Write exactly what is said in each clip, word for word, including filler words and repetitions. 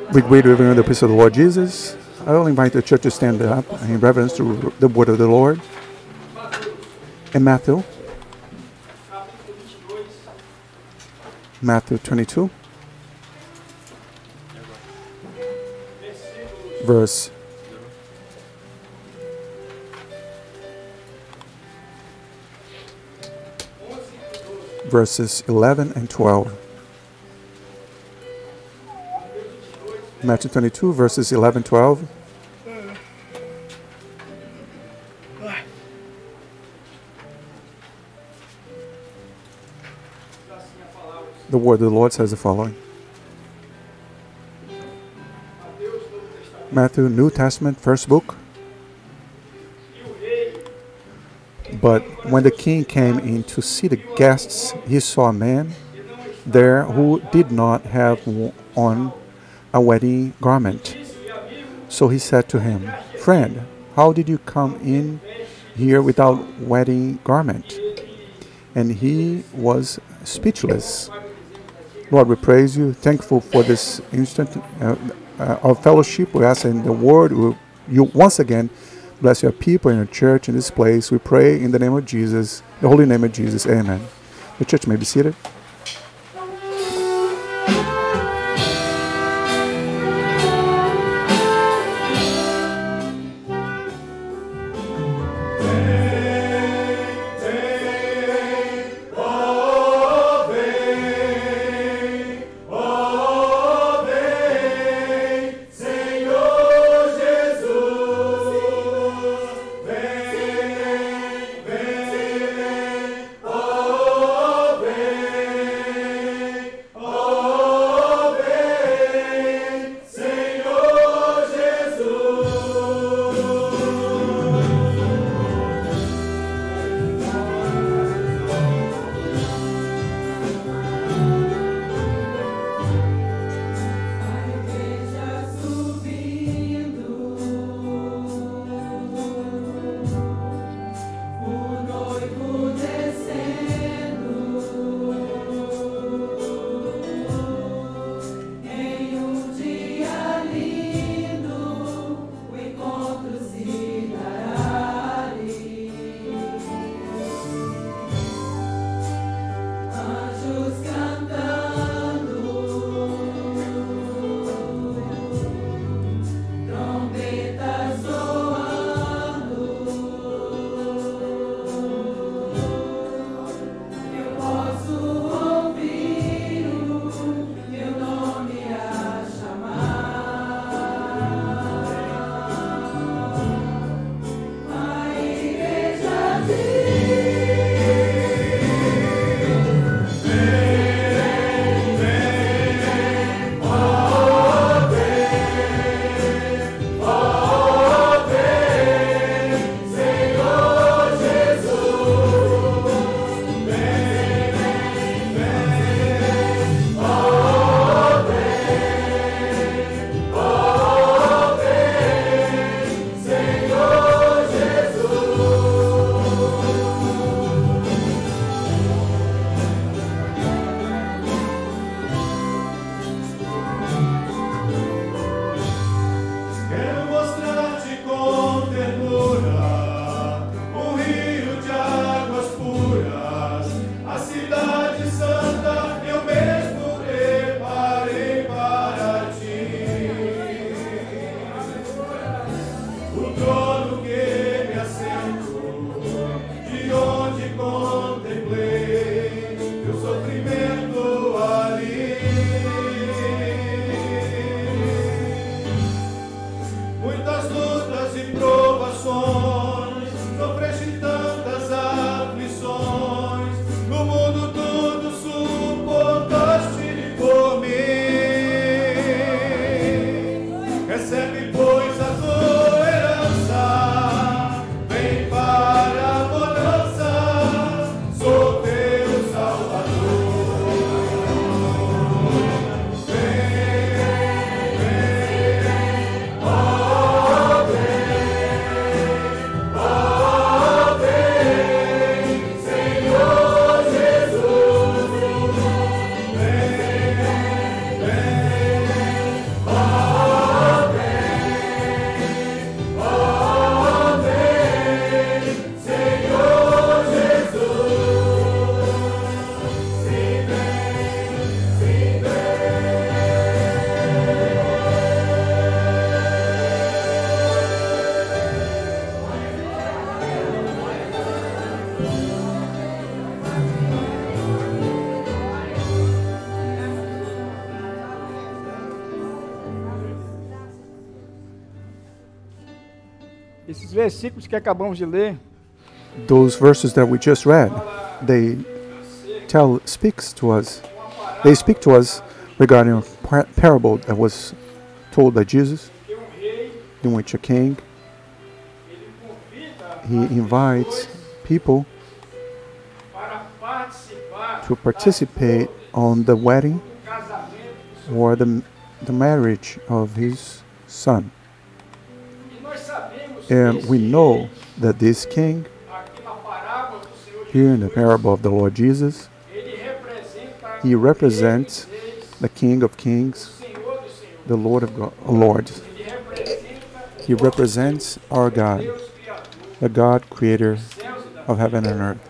We greet you in the peace of the Lord Jesus. I will invite the church to stand up in reverence to the word of the Lord. In Matthew, Matthew twenty-two, verse verses eleven and twelve. Matthew twenty-two, verses eleven, twelve. The word of the Lord says the following. Matthew, New Testament, first book. But when the king came in to see the guests, he saw a man there who did not have on a wedding garment. So he said to him, "Friend, how did you come in here without wedding garment?" And he was speechless. Lord, we praise you, thankful for this instant uh, uh, of fellowship. We ask in the word, we, you once again bless your people in your church in this place. We pray in the name of Jesus, the holy name of Jesus. Amen. The church may be seated. Esses versículos que acabamos de ler, those verses that we just read, they tell speaks to us. They speak to us regarding a par- parable that was told by Jesus, in which a king he invites people to participate on the wedding or the the marriage of his son. And we know that this king, here in the parable of the Lord Jesus, he represents the King of Kings, the Lord of God, Lords. He represents our God, the God creator of heaven and earth.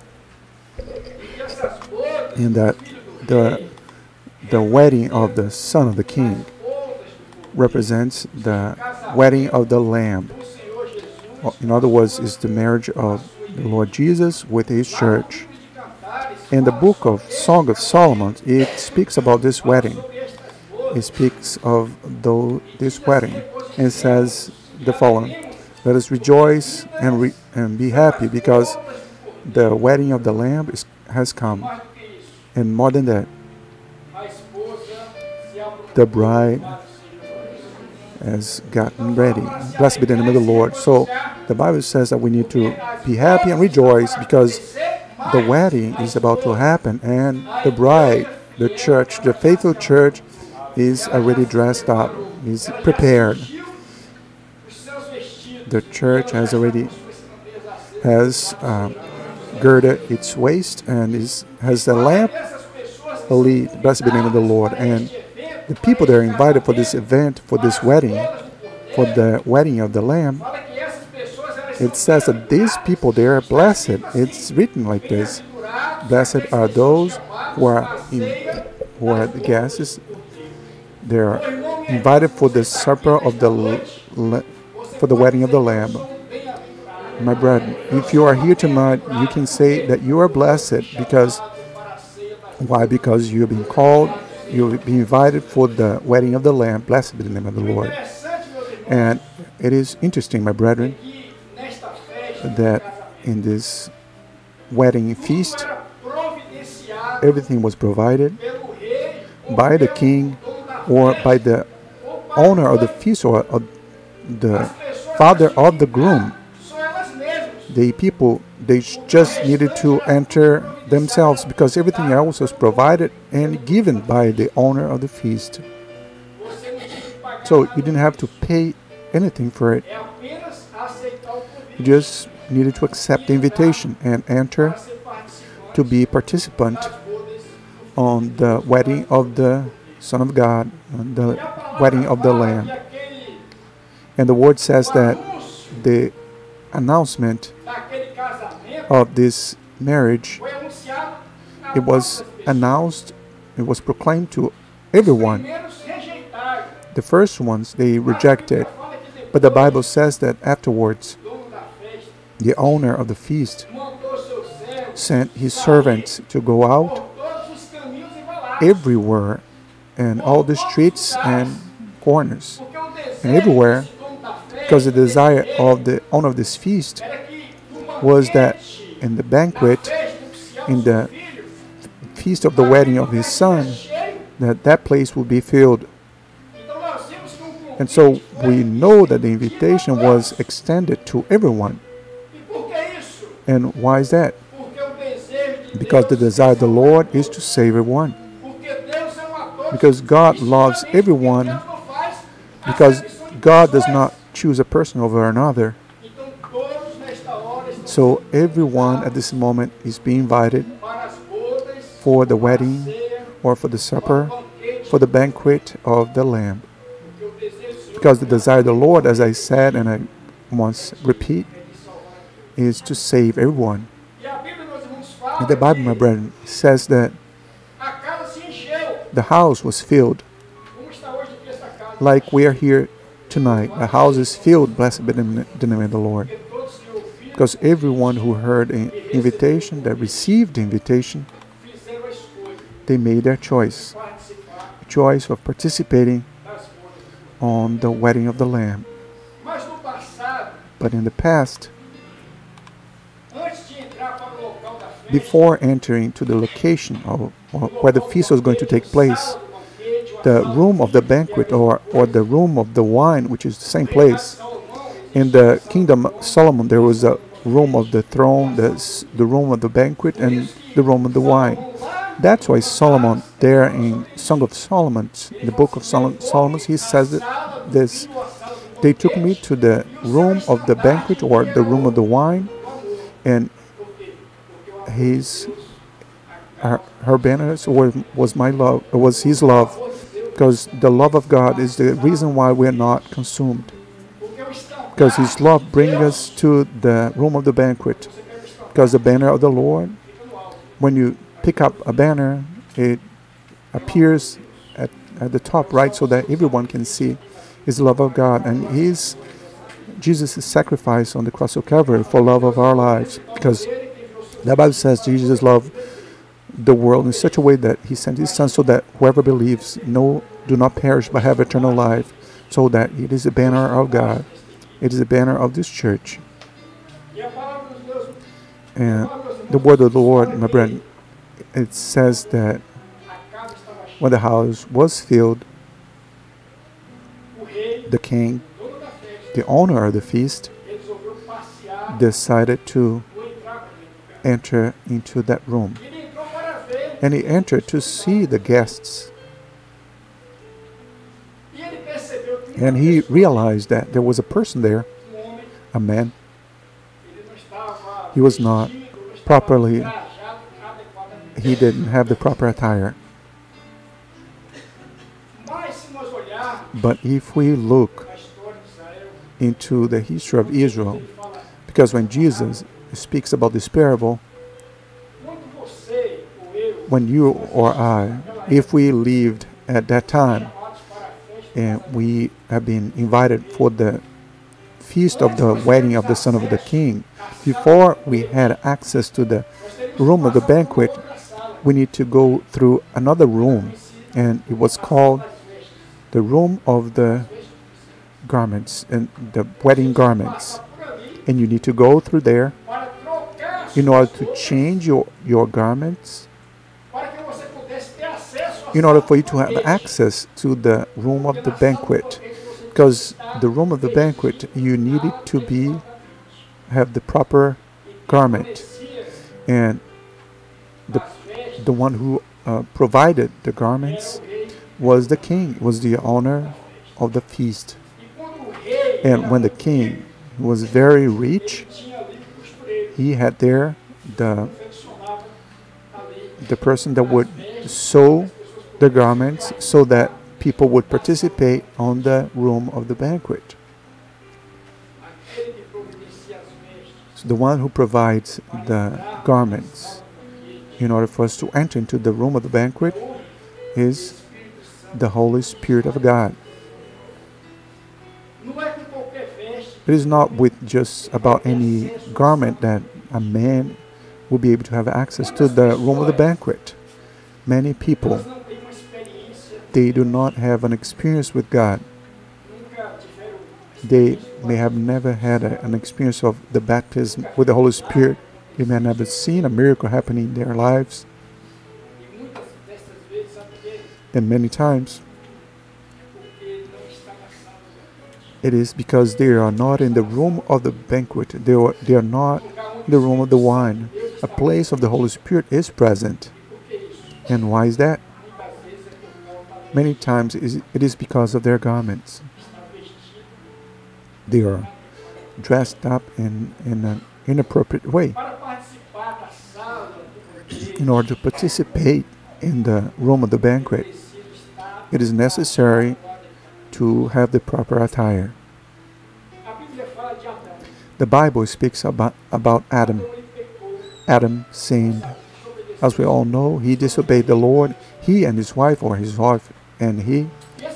And that the, the wedding of the Son of the King represents the wedding of the Lamb. In other words, is the marriage of the Lord Jesus with his church. In the book of Song of Solomon, it speaks about this wedding. It speaks of the, this wedding and says the following: let us rejoice and, re, and be happy because the wedding of the Lamb is, has come. And more than that, the bride has gotten ready. Blessed be the name of the Lord. So the Bible says that we need to be happy and rejoice because the wedding is about to happen, and the bride, the church, the faithful church, is already dressed up, is prepared. The church has already has uh, girded its waist and is has the lamp lit. Blessed be the name of the Lord. And the people that are invited for this event, for this wedding, for the wedding of the Lamb, it says that these people, they are blessed. It's written like this: blessed are those who are in, who are the guests. They are invited for the supper of the for the wedding of the Lamb. My brethren, if you are here tonight, you can say that you are blessed because why? Because you have been called, you will be invited for the wedding of the Lamb. Blessed be the name of the Lord. And it is interesting, my brethren, that in this wedding feast, everything was provided by the king or by the owner of the feast or the father of the groom. The people, they just needed to enter themselves because everything else was provided and given by the owner of the feast. So you didn't have to pay anything for it. You just needed to accept the invitation and enter to be a participant on the wedding of the Son of God, on the wedding of the Lamb. And the word says that the announcement of this marriage, it was announced, it was proclaimed to everyone. The first ones, they rejected. But the Bible says that afterwards, the owner of the feast sent his servants to go out everywhere and all the streets and corners and everywhere, because the desire of the owner of this feast was that in the banquet, in the feast of the wedding of his son, that that place would be filled. And so we know that the invitation was extended to everyone. And why is that? Because the desire of the Lord is to save everyone. Because God loves everyone. Because God does not choose a person over another. So everyone at this moment is being invited for the wedding or for the supper, for the banquet of the Lamb. Because the desire of the Lord, as I said and I must repeat, is to save everyone. And the Bible, my brethren, says that the house was filled like we are here tonight. The house is filled, blessed be the name of the Lord. Because everyone who heard an invitation, that received the invitation, they made their choice. A choice of participating on the wedding of the Lamb. But in the past, before entering to the location of, or where the feast was going to take place, the room of the banquet, or, or the room of the wine, which is the same place. In the kingdom of Solomon, there was a room of the throne, the, the room of the banquet, and the room of the wine. That's why Solomon, there in Song of Solomon, the book of Sol- Solomon, he says that this: they took me to the room of the banquet, or the room of the wine, and his her, her banners was, was my love, was his love, because the love of God is the reason why we're not consumed. Because his love brings us to the room of the banquet. Because the banner of the Lord, when you pick up a banner, it appears at, at the top, right, so that everyone can see his love of God. And his Jesus' sacrifice on the cross of Calvary for love of our lives. Because the Bible says Jesus loved the world in such a way that he sent his son, so that whoever believes no do not perish but have eternal life. So that it is a banner of God. It is a banner of this church. And the word of the Lord, my friend, it says that when the house was filled, the king, the owner of the feast, decided to enter into that room. And he entered to see the guests. And he realized that there was a person there, a man. He was not properly, he didn't have the proper attire. But if we look into the history of Israel, because when Jesus speaks about this parable, when you or I, if we lived at that time, and we have been invited for the feast of the wedding of the son of the king, before we had access to the room of the banquet, we need to go through another room, and it was called the room of the garments, and the wedding garments. And you need to go through there in order to change your, your garments, in order for you to have access to the room of the banquet. Because the room of the banquet, you needed to be have the proper garment. And the, the one who uh, provided the garments was the king, was the owner of the feast. And when the king was very rich, he had there the, the person that would sew the garments so that people would participate on the room of the banquet. So the one who provides the garments in order for us to enter into the room of the banquet is the Holy Spirit of God. It is not with just about any garment that a man will be able to have access to the room of the banquet. Many people, they do not have an experience with God. They may have never had a, an experience of the baptism with the Holy Spirit. They may have never seen a miracle happening in their lives. And many times, it is because they are not in the room of the banquet. They are, they are not in the room of the wine. A place of the Holy Spirit is present. And why is that? Many times it is because of their garments. They are dressed up in, in an inappropriate way. In order to participate in the room of the banquet, it is necessary to have the proper attire. The Bible speaks about, about Adam. Adam sinned. As we all know, he disobeyed the Lord. He and his wife, or his wife and he,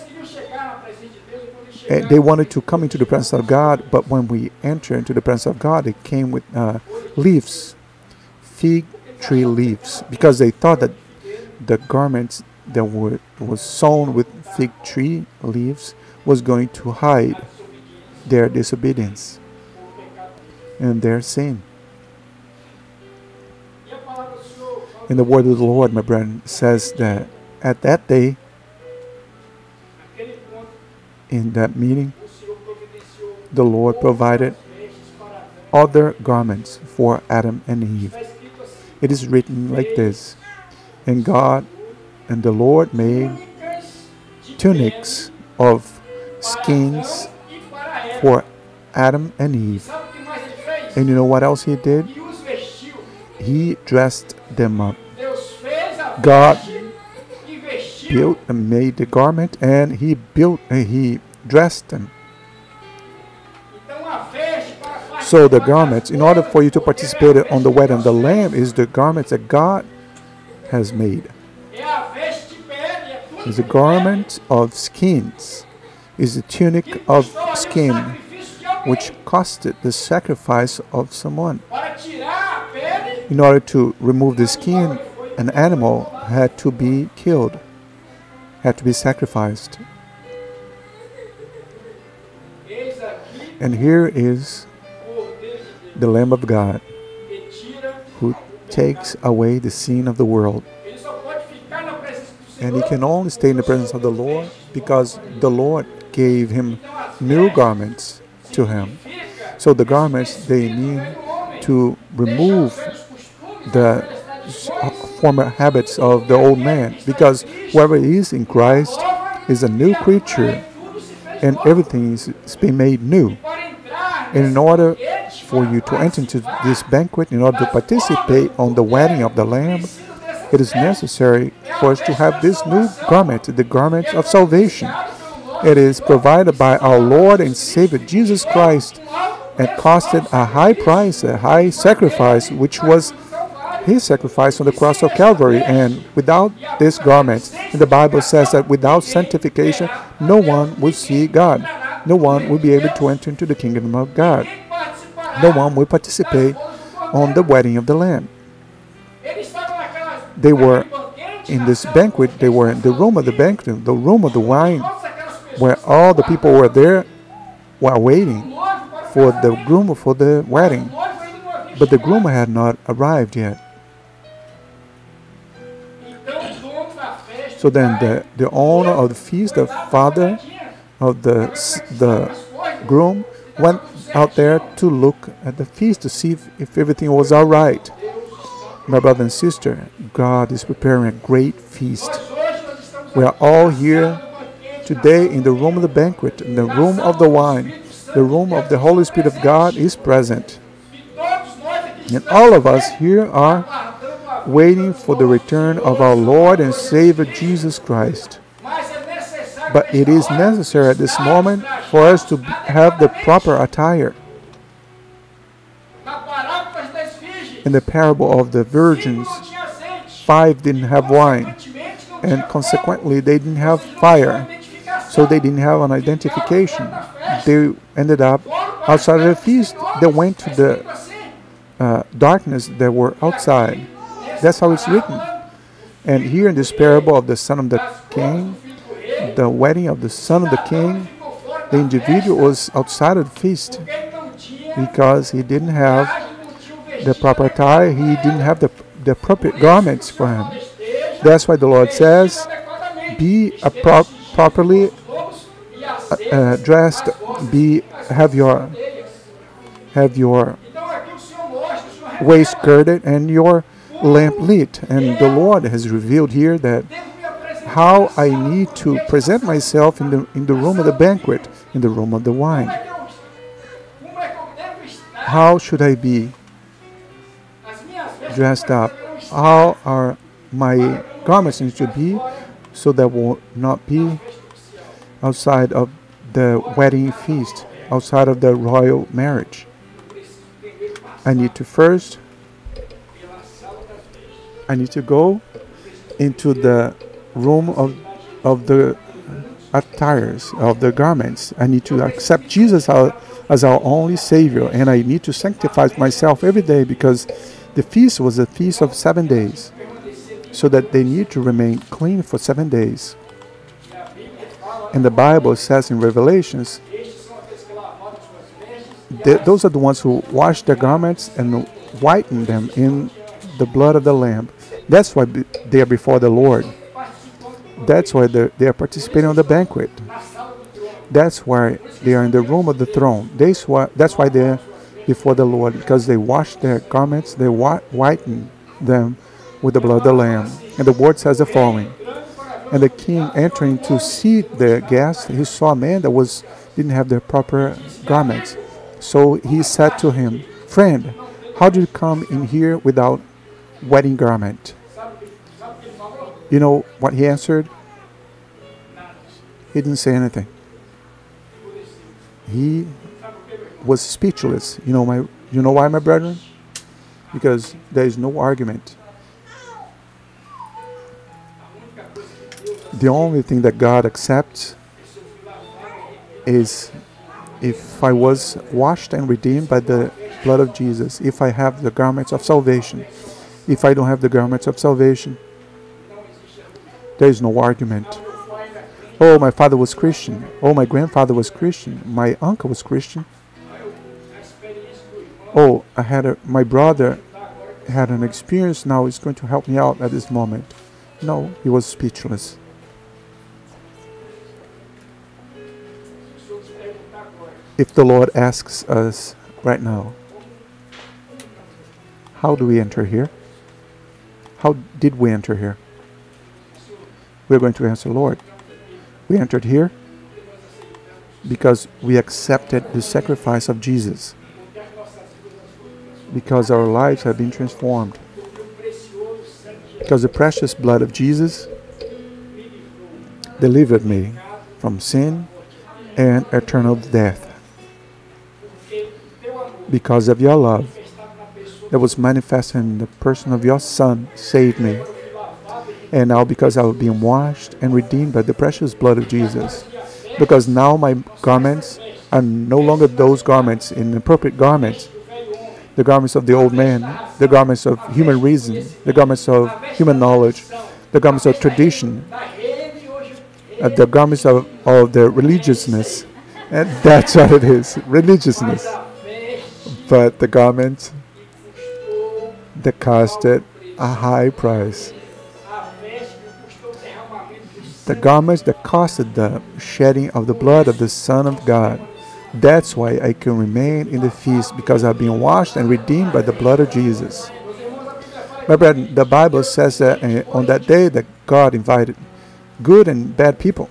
and they wanted to come into the presence of God, but when we enter into the presence of God, it came with uh, leaves, fig tree leaves, because they thought that the garments that were was sewn with fig tree leaves was going to hide their disobedience. and their sin. And the word of the Lord, my brethren, says that at that day, in that meeting, the Lord provided other garments for Adam and Eve. It is written like this: and God and the Lord made tunics of skins for Adam and Eve. And you know what else he did? He dressed them up. God built and made the garment, and he built and he dressed them. So the garments, in order for you to participate on the wedding of the Lamb, is the garments that God has made. Is a garment of skins, is a tunic of skin, which costed the sacrifice of someone. In order to remove the skin, an animal had to be killed, had to be sacrificed. And here is the Lamb of God, who takes away the sin of the world. And he can only stay in the presence of the Lord because the Lord gave him new garments to him. So the garments, they need to remove the former habits of the old man, because whoever is in Christ is a new creature, and everything is, is being made new. And in order for you to enter into this banquet, in order to participate on the wedding of the Lamb, it is necessary for us to have this new garment, the garment of salvation. It is provided by our Lord and Savior Jesus Christ, and costed a high price, a high sacrifice, which was his sacrifice on the cross of Calvary. And without this garment, and the Bible says that without sanctification, no one will see God. No one will be able to enter into the kingdom of God. No one will participate on the wedding of the Lamb. They were in this banquet, they were in the room of the banquet, the room of the wine, where all the people were there, were waiting for the groom for the wedding. But the groom had not arrived yet. So then the, the owner of the feast, the father of the, the groom, went out there to look at the feast to see if, if everything was all right. My brother and sister, God is preparing a great feast. We are all here today in the room of the banquet, in the room of the wine. The room of the Holy Spirit of God is present. And all of us here are waiting for the return of our Lord and Savior Jesus Christ. But it is necessary at this moment for us to have the proper attire. In the parable of the virgins, five didn't have wine, and consequently they didn't have fire, so they didn't have an identification. They ended up outside of the feast. They went to the uh, darkness that were outside. That's how it's written. And here in this parable of the son of the king, the wedding of the son of the king, the individual was outside of the feast because he didn't have the proper attire. He didn't have the, the appropriate garments for him. That's why the Lord says, be a pro properly uh, uh, dressed, be have your have your waist girded and your lamp lit. And the Lord has revealed here that how I need to present myself in the in the room of the banquet, in the room of the wine. How should I be dressed up? How are my garments need to be so that will not be outside of the wedding feast, outside of the royal marriage? I need to first, I need to go into the room of of the attires, of the garments. I need to accept Jesus as, as our only Savior, and I need to sanctify myself every day, because the feast was a feast of seven days, so that they need to remain clean for seven days. And the Bible says in Revelations th- those are the ones who wash their garments and whiten them in the blood of the Lamb. That's why be- they are before the Lord. That's why they're- they are participating on the banquet. That's why they are in the room of the throne. That's why, that's why they're before the Lord, because they wash their garments, they whi- whiten them with the blood of the Lamb. And the word says the following. And the king entering to see the guest, he saw a man that was didn't have the proper garments. So he said to him, "Friend, how did you come in here without wedding garment?" You know what he answered? He didn't say anything. He was speechless. You know my you know why, my brethren? Because there is no argument. The only thing that God accepts is if I was washed and redeemed by the blood of Jesus, if I have the garments of salvation. If I don't have the garments of salvation, there is no argument. Oh, my father was Christian. Oh, my grandfather was Christian. My uncle was Christian. Oh, I had a, my brother had an experience now. He's going to help me out at this moment. No, he was speechless. If the Lord asks us right now, how do we enter here? How did we enter here? We're going to answer, Lord, we entered here because we accepted the sacrifice of Jesus. Because our lives have been transformed. Because the precious blood of Jesus delivered me from sin and eternal death. Because of your love that was manifested in the person of your Son saved me. And now because I have been washed and redeemed by the precious blood of Jesus. Because now my garments are no longer those garments, inappropriate garments. The garments of the old man, the garments of human reason, the garments of human knowledge, the garments of tradition, uh, the garments of, of the religiousness. And that's what it is, religiousness. But the garment that costed a high price. The garments that costed the shedding of the blood of the Son of God. That's why I can remain in the feast, because I've been washed and redeemed by the blood of Jesus. My brethren, the Bible says that uh, on that day that God invited good and bad people.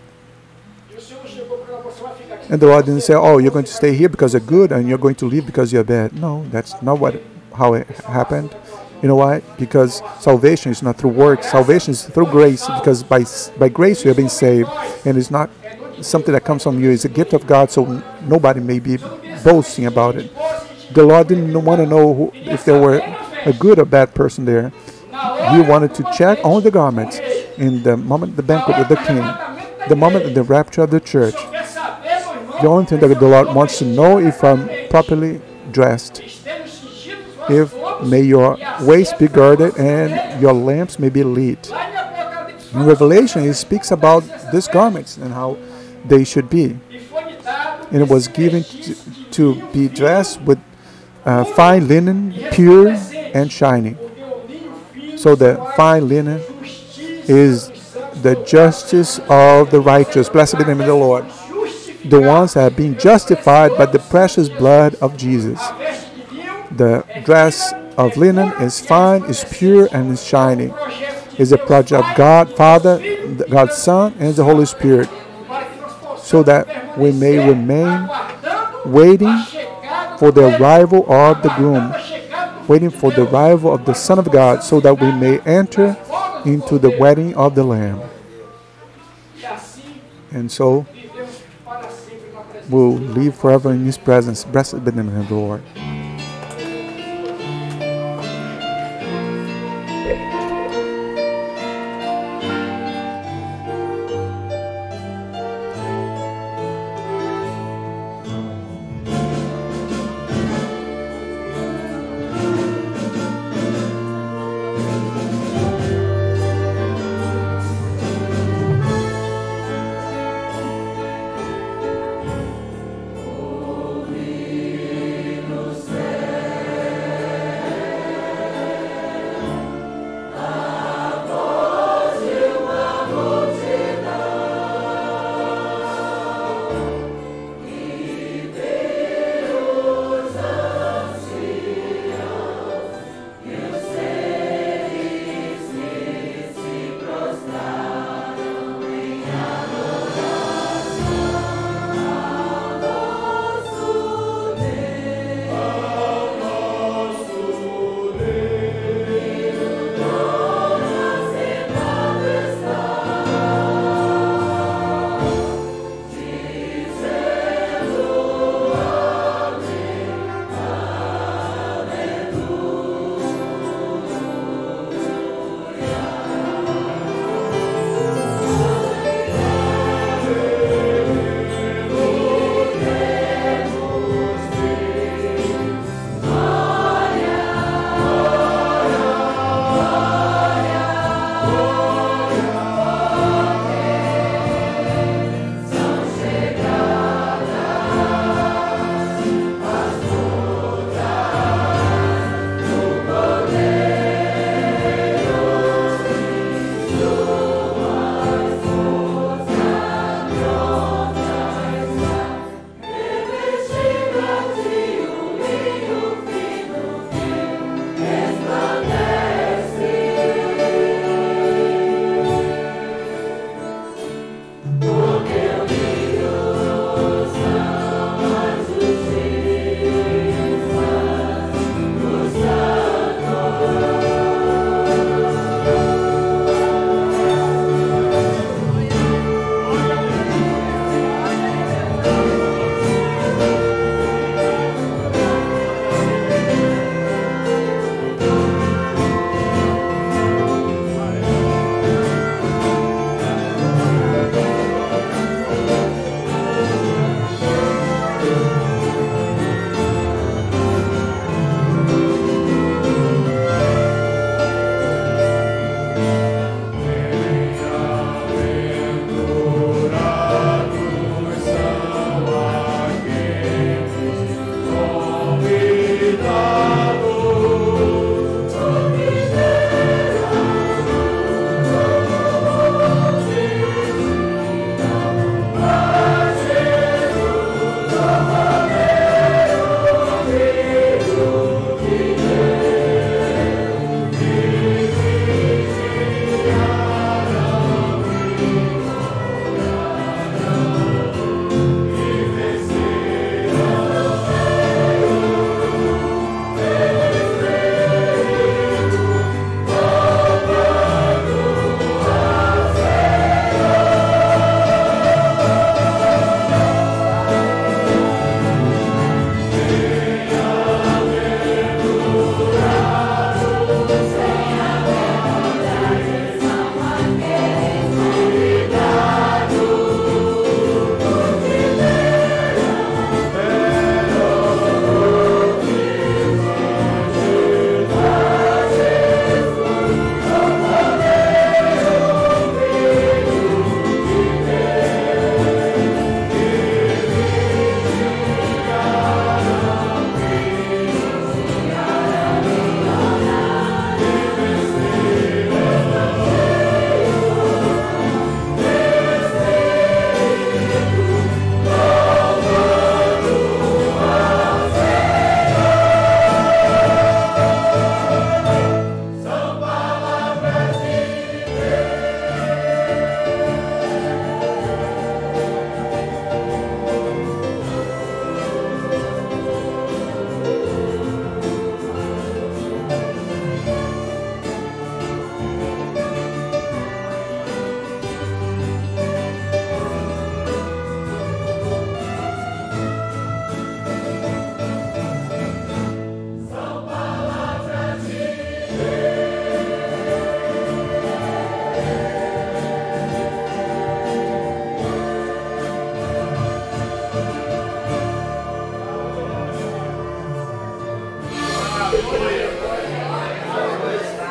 And the Lord didn't say, oh, you're going to stay here because you're good and you're going to leave because you're bad. No, that's not what how it happened. You know why? Because salvation is not through works. Salvation is through grace, because by by grace you have been saved. And it's not something that comes from you. It's a gift of God, so nobody may be boasting about it. The Lord didn't want to know who, if there were a good or bad person there. He wanted to check on the garments in the moment of the banquet with the king, the moment of the rapture of the church. The only thing that the Lord wants to know if I'm properly dressed. If may your waist be girded and your lamps may be lit. In Revelation, it speaks about these garments and how they should be. And it was given to, to be dressed with uh, fine linen, pure and shining. So the fine linen is the justice of the righteous. Blessed be the name of the Lord. The ones that have been justified by the precious blood of Jesus. The dress of linen is fine, is pure, and is shining. It's a project of God, Father, God's Son, and the Holy Spirit. So that we may remain waiting for the arrival of the groom, waiting for the arrival of the Son of God, so that we may enter into the wedding of the Lamb. And so we'll live forever in His presence. Blessed be the name of the Lord.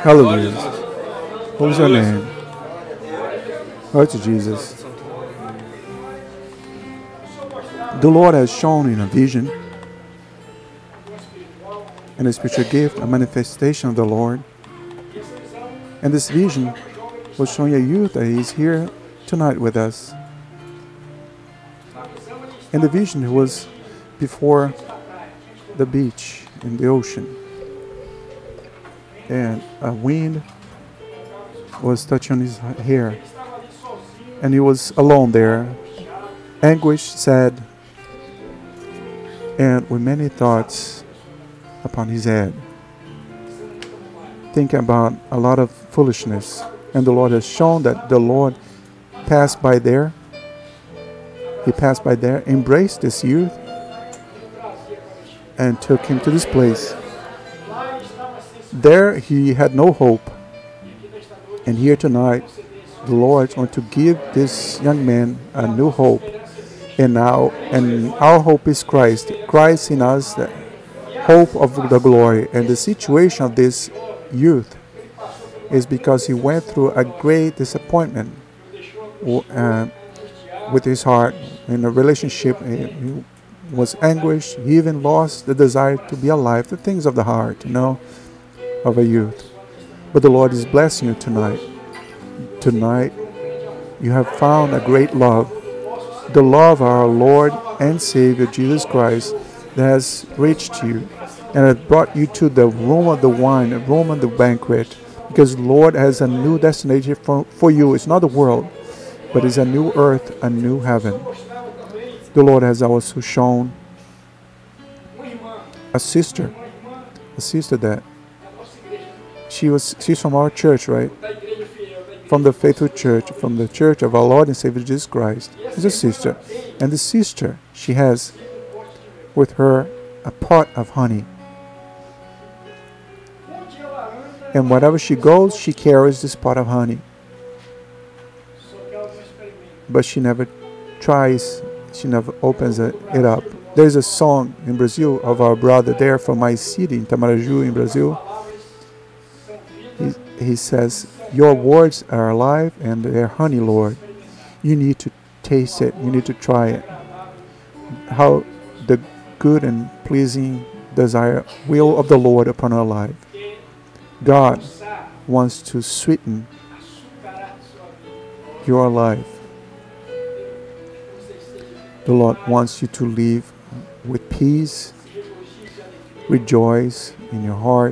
Hallelujah. What is your name? Glory to Jesus. The Lord has shown in a vision, in a spiritual gift, a manifestation of the Lord. And this vision was showing a youth that is here tonight with us. And the vision was before the beach in the ocean. And a wind was touching his hair. And he was alone there, anguish, sad, and with many thoughts upon his head, thinking about a lot of foolishness. And the Lord has shown that the Lord passed by there. He passed by there, embraced this youth, and took him to this place. There he had no hope. And here tonight, the Lord is going to give this young man a new hope. And now, and our hope is Christ. Christ in us, the hope of the glory. And the situation of this youth is because he went through a great disappointment uh, with his heart in a relationship. He was anguished. He even lost the desire to be alive, the things of the heart, you know, of a youth. But the Lord is blessing you tonight. Tonight, you have found a great love, the love of our Lord and Savior Jesus Christ that has reached you and has brought you to the room of the wine, the room of the banquet, because the Lord has a new destination for, for you. It's not the world, but it's a new earth, a new heaven. The Lord has also shown a sister, a sister that she was, she's from our church, right? From the faithful church, from the church of our Lord and Savior Jesus Christ. She's a sister. And the sister, she has with her a pot of honey. And wherever she goes, she carries this pot of honey. But she never tries, she never opens it, it up. There's a song in Brazil of our brother there from my city, in Tamaraju, in Brazil. He, he says, your words are alive and they're honey, Lord. You need to taste it. You need to try it. How the good and pleasing desire, will of the Lord upon our life. God wants to sweeten your life. The Lord wants you to live with peace, rejoice in your heart,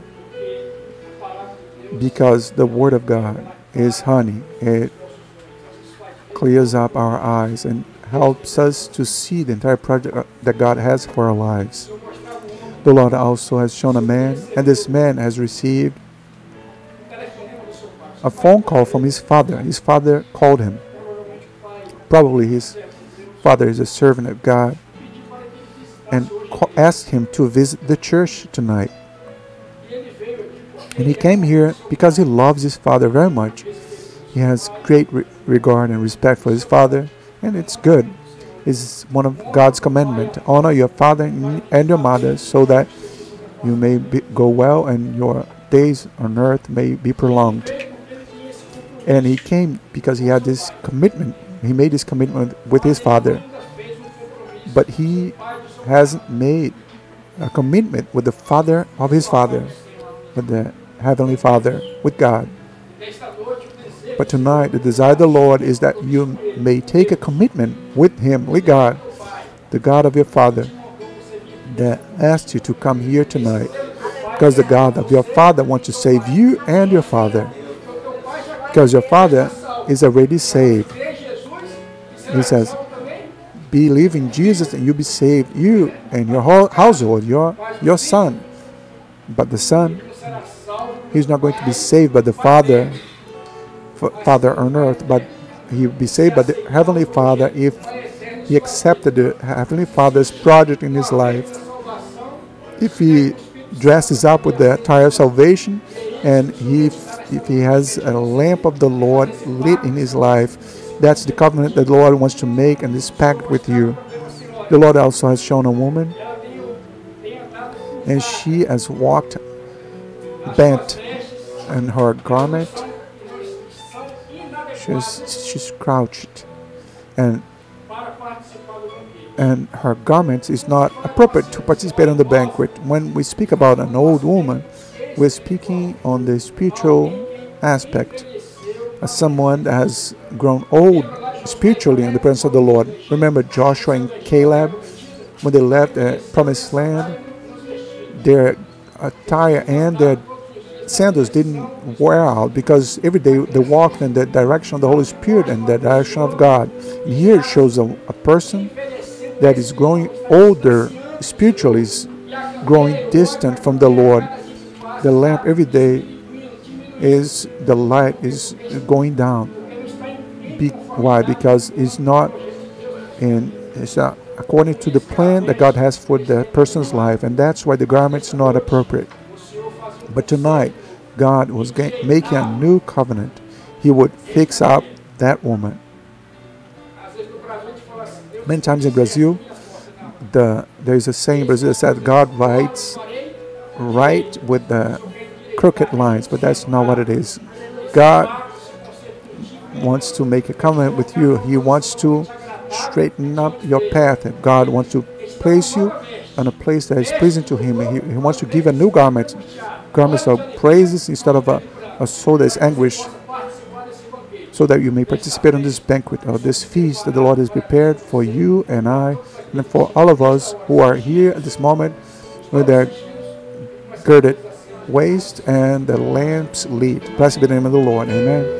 because the Word of God is honey. It clears up our eyes and helps us to see the entire project that God has for our lives. The Lord also has shown a man, and this man has received a phone call from his father. His father called him. Probably his father is a servant of God, and asked him to visit the church tonight. And he came here because he loves his father very much. He has great re regard and respect for his father, and it's good. It's one of God's commandments. Honor your father and your mother so that you may be, go well and your days on earth may be prolonged. And he came because he had this commitment. He made this commitment with his father. But he hasn't made a commitment with the father of his father, with the Heavenly Father, with God. But tonight, the desire of the Lord is that you may take a commitment with Him, with God, the God of your Father, that asked you to come here tonight. Because the God of your Father wants to save you and your Father. Because your Father is already saved. He says, believe in Jesus and you'll be saved, you and your whole household, your, your son. But the son, he's not going to be saved by the Father, Father on earth, but he will be saved by the Heavenly Father if he accepted the Heavenly Father's project in his life. If he dresses up with the attire of salvation, and he, if he has a lamp of the Lord lit in his life, that's the covenant that the Lord wants to make and this pact with you. The Lord also has shown a woman, and she has walked bent and her garment, she's, she's crouched, and and her garment is not appropriate to participate in the banquet. When we speak about an old woman, we're speaking on the spiritual aspect, as someone that has grown old spiritually in the presence of the Lord. Remember Joshua and Caleb, when they left the promised land, their attire and their sandals didn't wear out because every day they walked in the direction of the Holy Spirit and the direction of God. And here it shows a, a person that is growing older spiritually, is growing distant from the Lord. The lamp every day is, the light is going down. Be, why? Because it's not in, it's not according to the plan that God has for the person's life, and that's why the garment's not appropriate. But tonight, God was ga- making a new covenant. He would fix up that woman. Many times in Brazil, the there is a saying in Brazil that says God writes right with the crooked lines, but that's not what it is. God wants to make a covenant with you. He wants to straighten up your path, and God wants to place you in a place that is pleasing to Him. He, he wants to give a new garment, garments of praises instead of a, a soul that is anguish, so that you may participate in this banquet or this feast that the Lord has prepared for you and I, and for all of us who are here at this moment with their girded waist and the lamps lit. Blessed be the name of the Lord. Amen.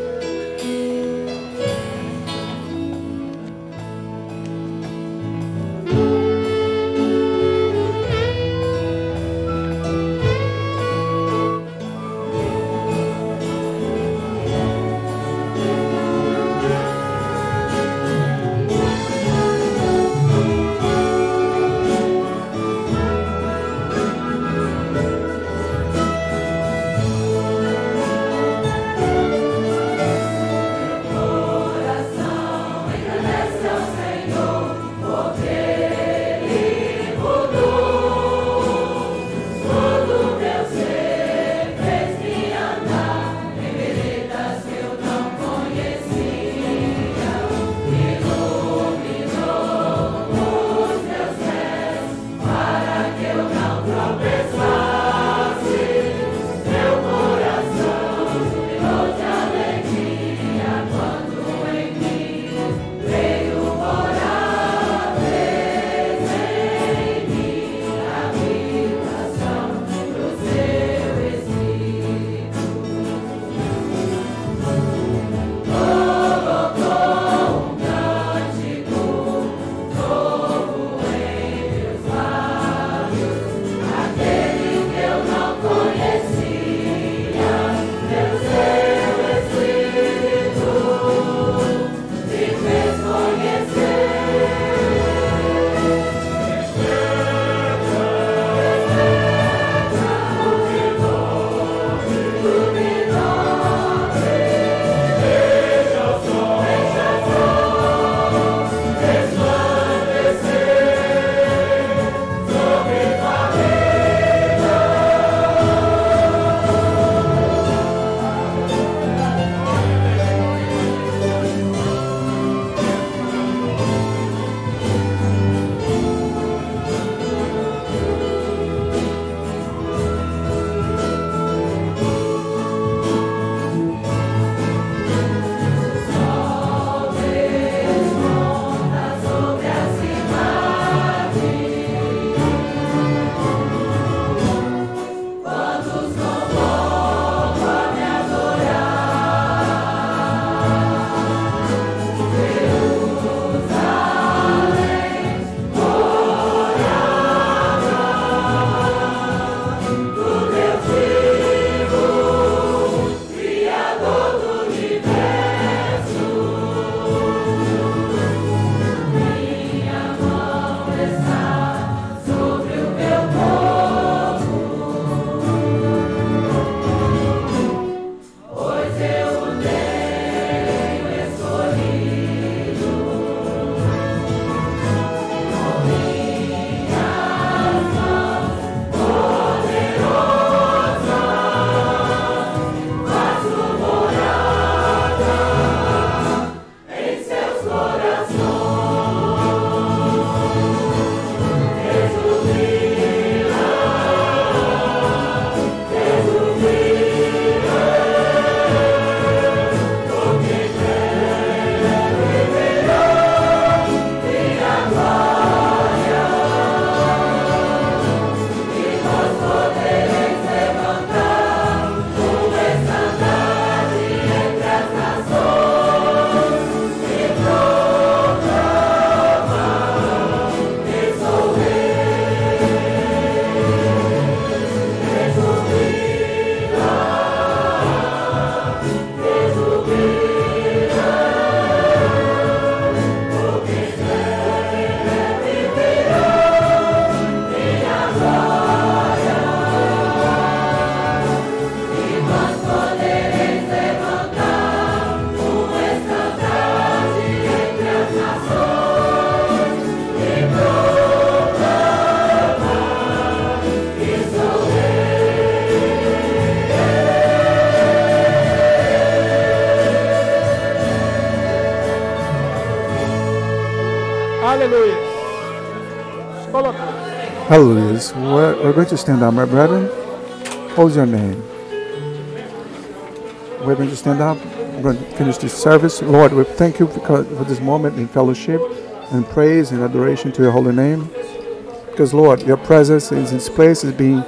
Aleluia. Coloca. Hallelujah. We're, we're going to stand up, my brethren. What's your name? We're going to stand up. We're going to finish this service. Lord, we thank you because for this moment in fellowship and praise and adoration to your holy name. Because, Lord, your presence in this place is being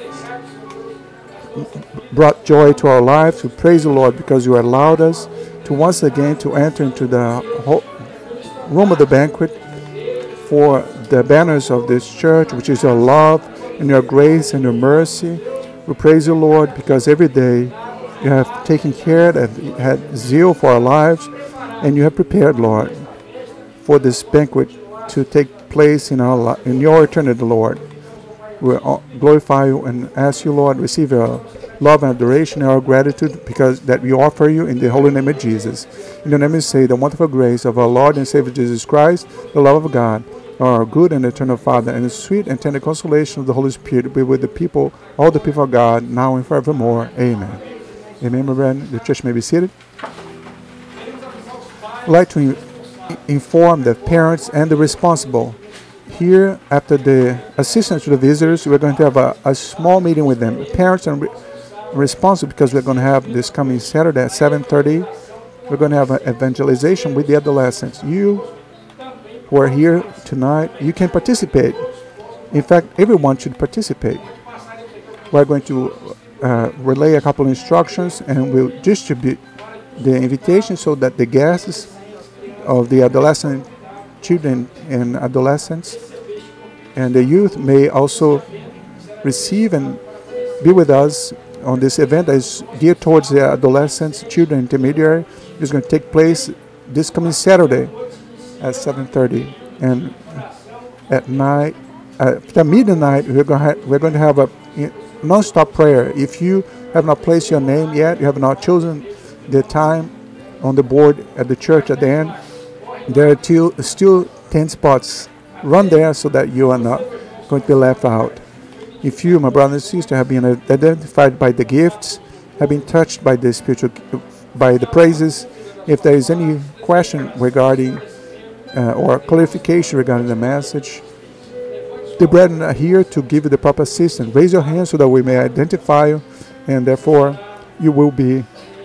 brought joy to our lives. We praise you, Lord, because you allowed us to once again to enter into the whole room of the banquet for the banners of this church, which is your love and your grace and your mercy. We praise you, Lord, because every day you have taken care and had zeal for our lives, and you have prepared, Lord, for this banquet to take place in our li- in your eternity, Lord. We glorify you and ask you, Lord, receive your love and adoration and our gratitude because that we offer you in the holy name of Jesus. In the name we say the wonderful grace of our Lord and Savior Jesus Christ, the love of God, our good and eternal Father, and the sweet and tender consolation of the Holy Spirit be with the people, all the people of God, now and forevermore. Amen. Amen, my brethren. The church may be seated. I'd like to in- inform the parents and the responsible. Here, after the assistance to the visitors, we're going to have a, a small meeting with them. Parents are re- responsible because we're going to have this coming Saturday at seven thirty. We're going to have an evangelization with the adolescents. You who are here tonight, you can participate. In fact, everyone should participate. We're going to uh, relay a couple of instructions and we'll distribute the invitation so that the guests of the adolescent children and adolescents and the youth may also receive and be with us on this event that is geared towards the adolescents, children, intermediary. It's going to take place this coming Saturday at seven thirty, and at night, at midnight, we're going to ha- we're going to have a non-stop prayer. If you have not placed your name yet, you have not chosen the time on the board at the church at the end, there are still, still ten spots. Run there so that you are not going to be left out. If you, my brother and sister, have been identified by the gifts, have been touched by the spiritual, by the praises, if there is any question regarding uh, or clarification regarding the message, the brethren are here to give you the proper assistance. Raise your hand so that we may identify you, and therefore you will be,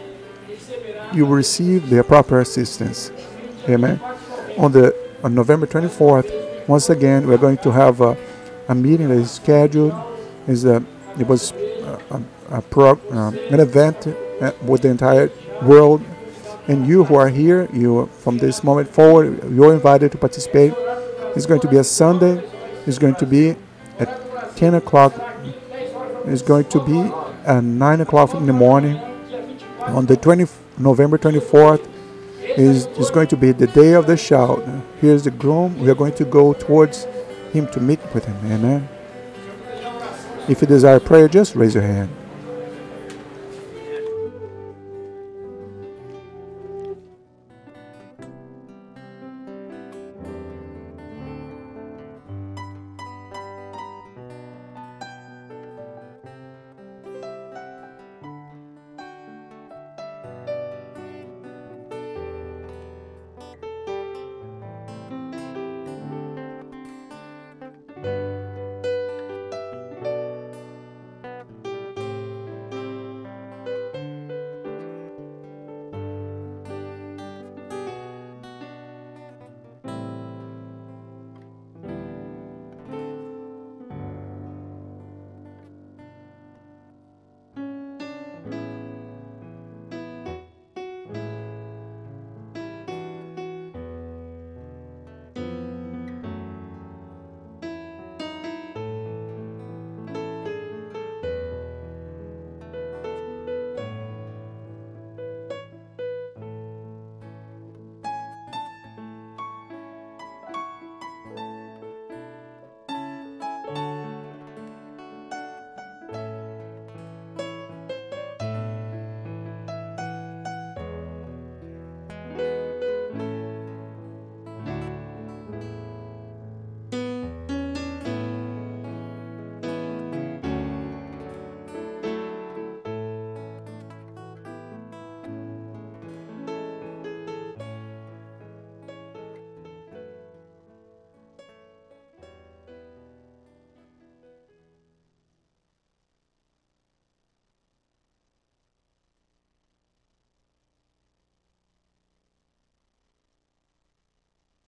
you will receive the proper assistance. Amen. On the on November twenty-fourth, once again, we're going to have a, a meeting that is scheduled. Is a it was a, a, a pro, um, an event uh, with the entire world, and you who are here, you from this moment forward, you're invited to participate. It's going to be a Sunday. It's going to be at ten o'clock. It's going to be at nine o'clock in the morning. On the twenty November twenty-fourth. Is, is going to be the day of the shout. Here's the groom. We are going to go towards him to meet with him. Amen. If you desire prayer, just raise your hand.